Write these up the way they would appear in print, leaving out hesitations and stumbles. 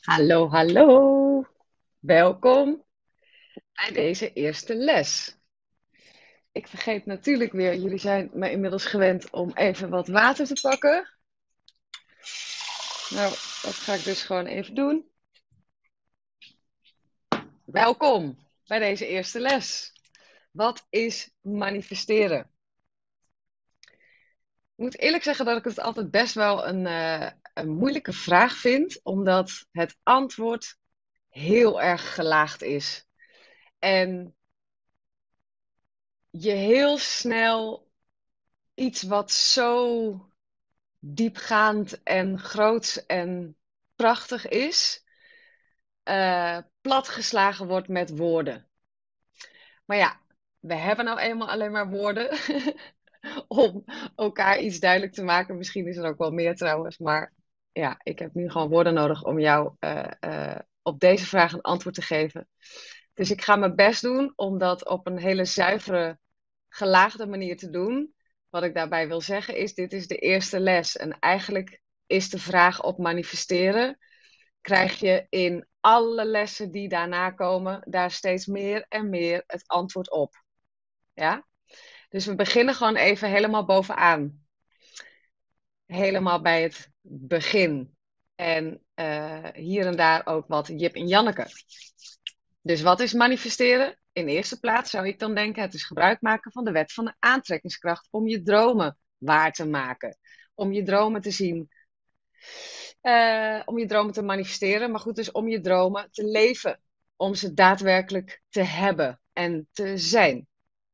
Hallo, hallo. Welkom bij deze eerste les. Ik vergeet natuurlijk weer, jullie zijn me inmiddels gewend om even wat water te pakken. Nou, dat ga ik dus gewoon even doen. Welkom bij deze eerste les. Wat is manifesteren? Ik moet eerlijk zeggen dat ik het altijd best wel een moeilijke vraag vind, omdat het antwoord heel erg gelaagd is. En je heel snel iets wat zo diepgaand en groots en prachtig is, platgeslagen wordt met woorden. Maar ja, we hebben nou eenmaal alleen maar woorden om elkaar iets duidelijk te maken. Misschien is er ook wel meer trouwens, maar ja, ik heb nu gewoon woorden nodig om jou op deze vraag een antwoord te geven. Dus ik ga mijn best doen om dat op een hele zuivere, gelaagde manier te doen. Wat ik daarbij wil zeggen is, dit is de eerste les. En eigenlijk is de vraag op manifesteren, krijg je in alle lessen die daarna komen, daar steeds meer en meer het antwoord op. Ja? Dus we beginnen gewoon even helemaal bovenaan. Helemaal bij het begin. En hier en daar ook wat Jip en Janneke. Dus wat is manifesteren? In eerste plaats zou ik dan denken, het is gebruik maken van de wet van de aantrekkingskracht om je dromen waar te maken. Om je dromen te zien. Om je dromen te manifesteren, maar goed, dus om je dromen te leven. Om ze daadwerkelijk te hebben en te zijn.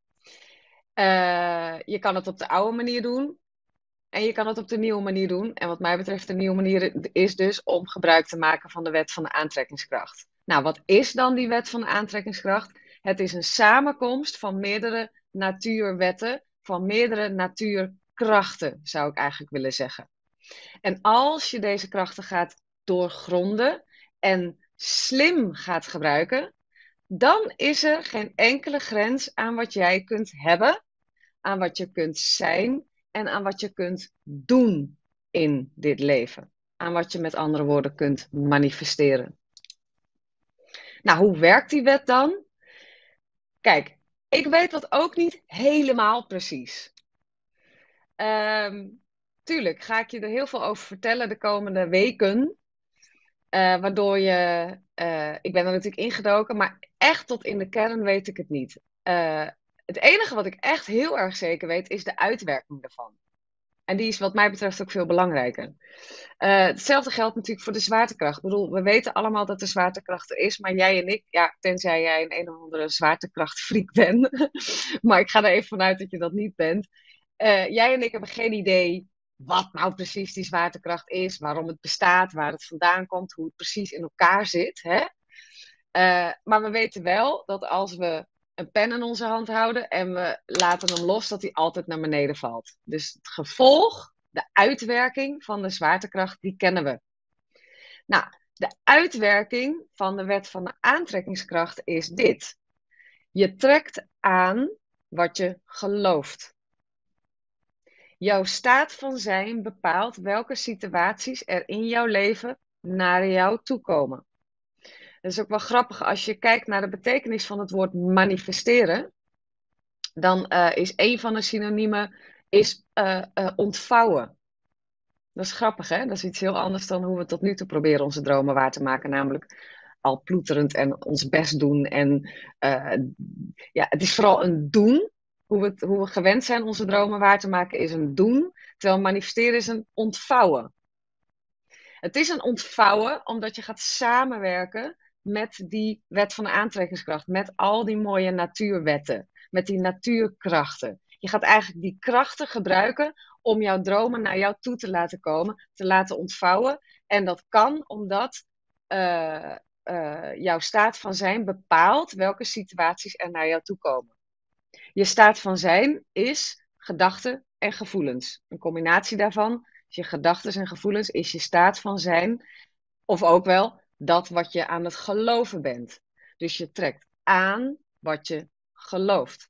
Je kan het op de oude manier doen. En je kan het op de nieuwe manier doen. En wat mij betreft, de nieuwe manier is dus om gebruik te maken van de wet van de aantrekkingskracht. Nou, wat is dan die wet van de aantrekkingskracht? Het is een samenkomst van meerdere natuurwetten, van meerdere natuurkrachten, zou ik eigenlijk willen zeggen. En als je deze krachten gaat doorgronden en slim gaat gebruiken, dan is er geen enkele grens aan wat jij kunt hebben, aan wat je kunt zijn en aan wat je kunt doen in dit leven. Aan wat je met andere woorden kunt manifesteren. Nou, hoe werkt die wet dan? Kijk, ik weet dat ook niet helemaal precies. Tuurlijk ga ik je er heel veel over vertellen de komende weken. Waardoor je, ik ben er natuurlijk ingedoken, maar echt tot in de kern weet ik het niet. Het enige wat ik echt heel erg zeker weet, is de uitwerking daarvan. En die is wat mij betreft ook veel belangrijker. Hetzelfde geldt natuurlijk voor de zwaartekracht. Ik bedoel, we weten allemaal dat de zwaartekracht er is, maar jij en ik, ja, tenzij jij een of andere zwaartekrachtfreak bent, maar ik ga er even vanuit dat je dat niet bent. Jij en ik hebben geen idee wat nou precies die zwaartekracht is, waarom het bestaat, waar het vandaan komt, hoe het precies in elkaar zit. Hè? Maar we weten wel dat als we een pen in onze hand houden en we laten hem los, dat hij altijd naar beneden valt. Dus het gevolg, de uitwerking van de zwaartekracht, die kennen we. Nou, de uitwerking van de wet van de aantrekkingskracht is dit. Je trekt aan wat je gelooft. Jouw staat van zijn bepaalt welke situaties er in jouw leven naar jou toe komen. Dat is ook wel grappig als je kijkt naar de betekenis van het woord manifesteren. Dan is een van de synoniemen is, ontvouwen. Dat is grappig, hè? Dat is iets heel anders dan hoe we tot nu toe proberen onze dromen waar te maken. Namelijk al ploeterend en ons best doen. En ja, het is vooral een doen. Hoe we gewend zijn onze dromen waar te maken is een doen. Terwijl manifesteren is een ontvouwen. Het is een ontvouwen omdat je gaat samenwerken met die wet van de aantrekkingskracht. Met al die mooie natuurwetten. Met die natuurkrachten. Je gaat eigenlijk die krachten gebruiken om jouw dromen naar jou toe te laten komen. Te laten ontvouwen. En dat kan omdat jouw staat van zijn bepaalt welke situaties er naar jou toe komen. Je staat van zijn is gedachten en gevoelens. Een combinatie daarvan, je gedachten en gevoelens, is je staat van zijn. Of ook wel dat wat je aan het geloven bent. Dus je trekt aan wat je gelooft.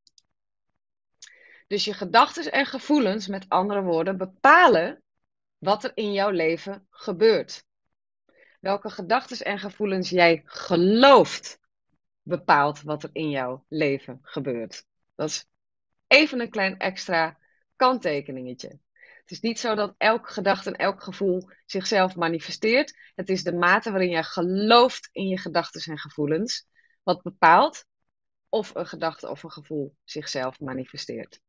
Dus je gedachten en gevoelens, met andere woorden, bepalen wat er in jouw leven gebeurt. Welke gedachten en gevoelens jij gelooft, bepaalt wat er in jouw leven gebeurt. Dat is even een klein extra kanttekeningetje. Het is niet zo dat elke gedachte en elk gevoel zichzelf manifesteert. Het is de mate waarin jij gelooft in je gedachten en gevoelens, wat bepaalt of een gedachte of een gevoel zichzelf manifesteert.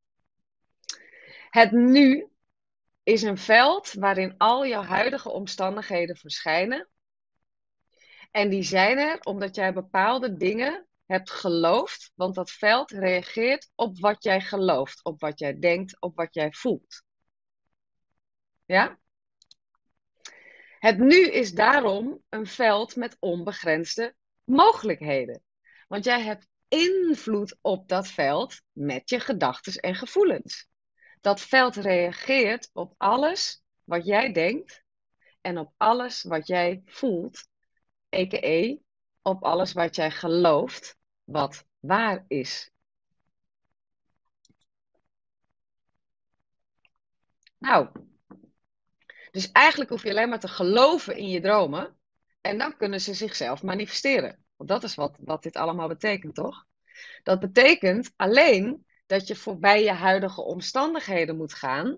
Het nu is een veld waarin al jouw huidige omstandigheden verschijnen. En die zijn er omdat jij bepaalde dingen hebt geloofd, want dat veld reageert op wat jij gelooft, op wat jij denkt, op wat jij voelt. Ja? Het nu is daarom een veld met onbegrensde mogelijkheden. Want jij hebt invloed op dat veld met je gedachten en gevoelens. Dat veld reageert op alles wat jij denkt en op alles wat jij voelt, a.k.a. op alles wat jij gelooft wat waar is. Nou, dus eigenlijk hoef je alleen maar te geloven in je dromen en dan kunnen ze zichzelf manifesteren. Want dat is wat dit allemaal betekent, toch? Dat betekent alleen dat je voorbij je huidige omstandigheden moet gaan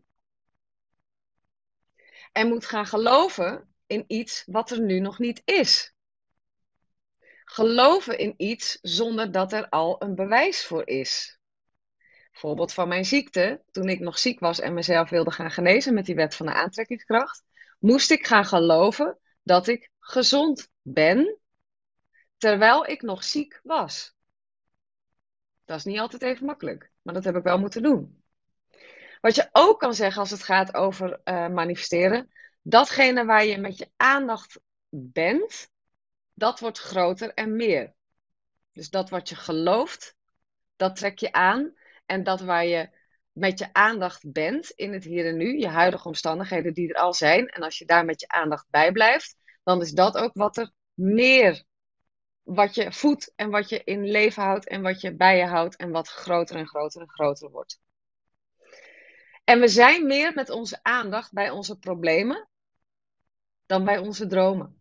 en moet gaan geloven in iets wat er nu nog niet is. Geloven in iets zonder dat er al een bewijs voor is. Voorbeeld van mijn ziekte, toen ik nog ziek was en mezelf wilde gaan genezen met die wet van de aantrekkingskracht, moest ik gaan geloven dat ik gezond ben, terwijl ik nog ziek was. Dat is niet altijd even makkelijk, maar dat heb ik wel moeten doen. Wat je ook kan zeggen als het gaat over manifesteren, datgene waar je met je aandacht bent, dat wordt groter en meer. Dus dat wat je gelooft, dat trek je aan. En dat waar je met je aandacht bent in het hier en nu, je huidige omstandigheden die er al zijn, en als je daar met je aandacht bij blijft, dan is dat ook wat er meer, wat je voedt en wat je in leven houdt en wat je bij je houdt en wat groter en groter en groter wordt. En we zijn meer met onze aandacht bij onze problemen dan bij onze dromen.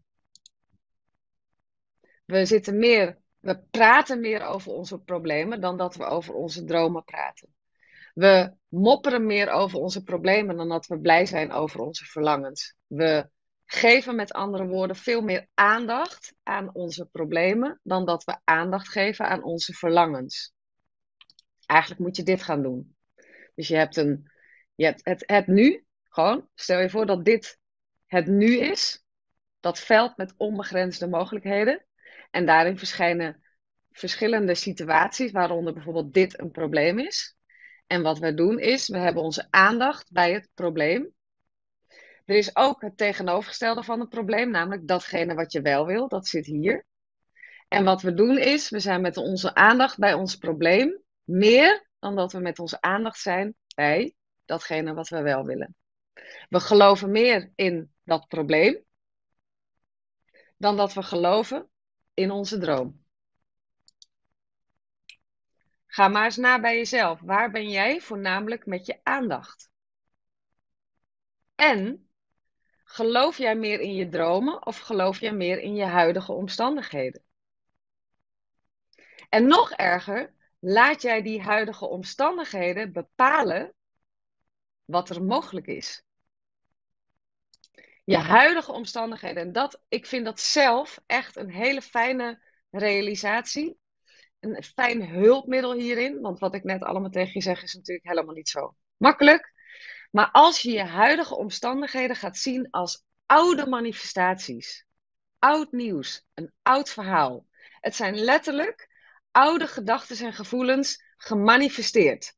We praten meer over onze problemen dan dat we over onze dromen praten. We mopperen meer over onze problemen dan dat we blij zijn over onze verlangens. We geven met andere woorden veel meer aandacht aan onze problemen dan dat we aandacht geven aan onze verlangens. Eigenlijk moet je dit gaan doen. Dus je hebt het nu, gewoon, stel je voor dat dit het nu is, dat veld met onbegrensde mogelijkheden. En daarin verschijnen verschillende situaties, waaronder bijvoorbeeld dit een probleem is. En wat we doen is, we hebben onze aandacht bij het probleem. Er is ook het tegenovergestelde van het probleem, namelijk datgene wat je wel wil, dat zit hier. En wat we doen is, we zijn met onze aandacht bij ons probleem meer dan dat we met onze aandacht zijn bij datgene wat we wel willen. We geloven meer in dat probleem dan dat we geloven in onze droom. Ga maar eens na bij jezelf. Waar ben jij voornamelijk met je aandacht? En geloof jij meer in je dromen of geloof jij meer in je huidige omstandigheden? En nog erger, laat jij die huidige omstandigheden bepalen wat er mogelijk is. Je huidige omstandigheden. En ik vind dat zelf echt een hele fijne realisatie. Een fijn hulpmiddel hierin. Want wat ik net allemaal tegen je zeg is natuurlijk helemaal niet zo makkelijk. Maar als je je huidige omstandigheden gaat zien als oude manifestaties. Oud nieuws. Een oud verhaal. Het zijn letterlijk oude gedachten en gevoelens gemanifesteerd.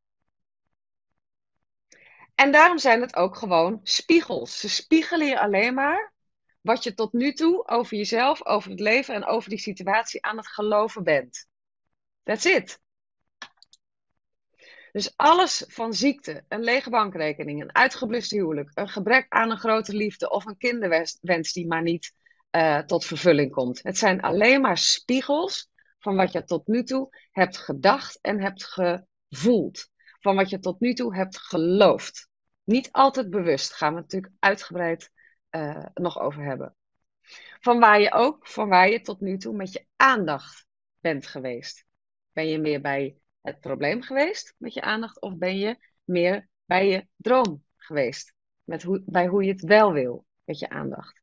En daarom zijn het ook gewoon spiegels. Ze spiegelen je alleen maar wat je tot nu toe over jezelf, over het leven en over die situatie aan het geloven bent. That's it. Dus alles van ziekte, een lege bankrekening, een uitgeblust huwelijk, een gebrek aan een grote liefde of een kinderwens die maar niet tot vervulling komt. Het zijn alleen maar spiegels van wat je tot nu toe hebt gedacht en hebt gevoeld. Van wat je tot nu toe hebt geloofd. Niet altijd bewust, gaan we het natuurlijk uitgebreid nog over hebben. Van waar je tot nu toe met je aandacht bent geweest. Ben je meer bij het probleem geweest met je aandacht, of ben je meer bij je droom geweest? Bij hoe je het wel wil met je aandacht.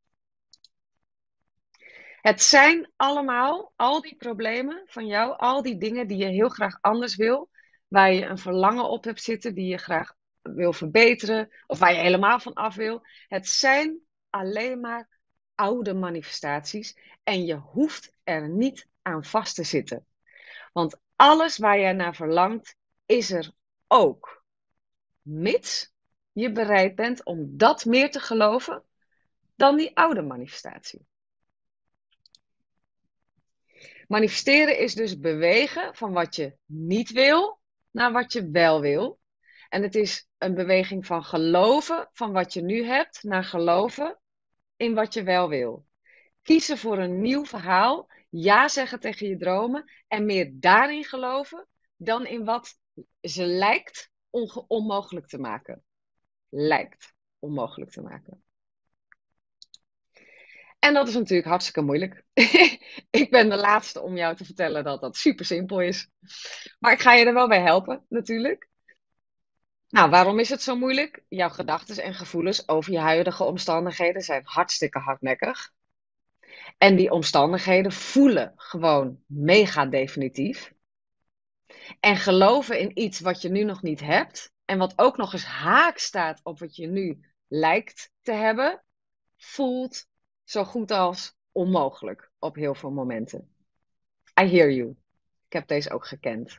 Het zijn allemaal, al die problemen van jou, al die dingen die je heel graag anders wil, waar je een verlangen op hebt zitten, die je graag wil verbeteren, of waar je helemaal van af wil. Het zijn alleen maar oude manifestaties en je hoeft er niet aan vast te zitten. Want alles waar jij naar verlangt, is er ook. Mits je bereid bent om dat meer te geloven dan die oude manifestatie. Manifesteren is dus bewegen van wat je niet wil naar wat je wel wil. En het is een beweging van geloven van wat je nu hebt naar geloven in wat je wel wil. Kiezen voor een nieuw verhaal, ja zeggen tegen je dromen en meer daarin geloven dan in wat ze lijkt onmogelijk te maken. Lijkt onmogelijk te maken. En dat is natuurlijk hartstikke moeilijk. Ik ben de laatste om jou te vertellen dat dat super simpel is. Maar ik ga je er wel bij helpen, natuurlijk. Nou, waarom is het zo moeilijk? Jouw gedachten en gevoelens over je huidige omstandigheden zijn hartstikke hardnekkig. En die omstandigheden voelen gewoon mega definitief. En geloven in iets wat je nu nog niet hebt. En wat ook nog eens haak staat op wat je nu lijkt te hebben. Voelt zo goed als onmogelijk op heel veel momenten. I hear you. Ik heb deze ook gekend.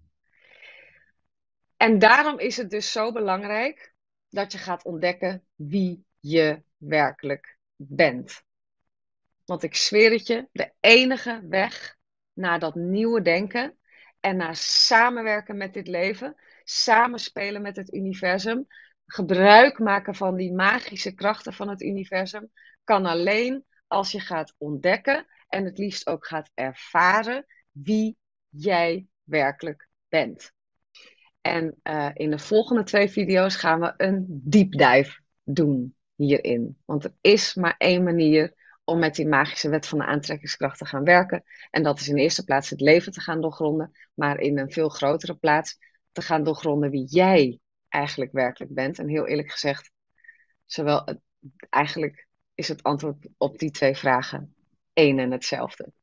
En daarom is het dus zo belangrijk dat je gaat ontdekken wie je werkelijk bent. Want ik zweer het je, de enige weg naar dat nieuwe denken en naar samenwerken met dit leven, samenspelen met het universum, gebruik maken van die magische krachten van het universum, kan alleen als je gaat ontdekken en het liefst ook gaat ervaren wie jij werkelijk bent. En in de volgende 2 video's gaan we een deep dive doen hierin. Want er is maar één manier om met die magische wet van de aantrekkingskracht te gaan werken. En dat is in de eerste plaats het leven te gaan doorgronden, maar in een veel grotere plaats te gaan doorgronden wie jij eigenlijk werkelijk bent. En heel eerlijk gezegd, eigenlijk is het antwoord op die 2 vragen één en hetzelfde.